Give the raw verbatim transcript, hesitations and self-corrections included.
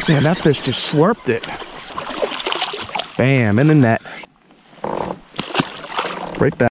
Man, that fish just slurped it. Bam, in the net. Break that.